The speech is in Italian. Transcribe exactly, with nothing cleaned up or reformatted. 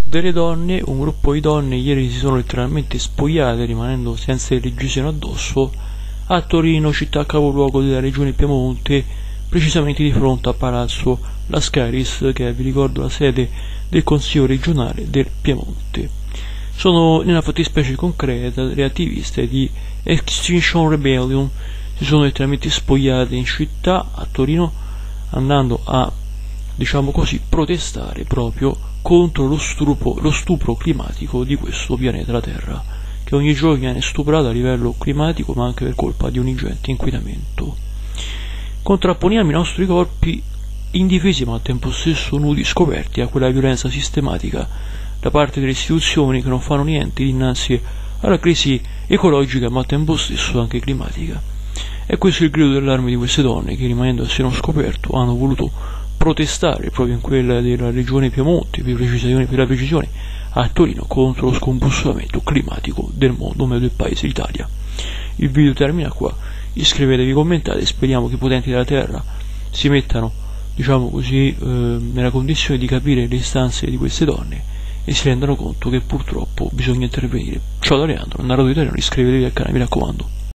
delle donne, un gruppo di donne ieri si sono letteralmente spogliate rimanendo senza religione addosso a Torino, città capoluogo della regione Piemonte, precisamente di fronte a Palazzo Lascaris, che è, vi ricordo, la sede del Consiglio regionale del Piemonte. Sono nella fattispecie concreta le attiviste di Extinction Rebellion, si sono letteralmente spogliate in città a Torino andando a, diciamo così, protestare proprio contro lo stupro, lo stupro climatico di questo pianeta, la Terra, che ogni giorno viene stuprato a livello climatico, ma anche per colpa di un ingente inquinamento. Contrapponiamo i nostri corpi indifesi ma al tempo stesso nudi, scoperti a quella violenza sistematica da parte delle istituzioni che non fanno niente dinanzi alla crisi ecologica ma al tempo stesso anche climatica. E questo è il grido d'allarme di queste donne che, rimanendo a seno scoperto, hanno voluto protestare proprio in quella della regione Piemonte, per precisione, per la precisione a Torino, contro lo scombussolamento climatico del mondo, o meglio del paese, l'Italia. Il video termina qua, iscrivetevi, commentate, speriamo che i potenti della terra si mettano, diciamo così, eh, nella condizione di capire le istanze di queste donne e si rendano conto che purtroppo bisogna intervenire. Ciao da Leandro, narratore italiano, iscrivetevi al canale, mi raccomando.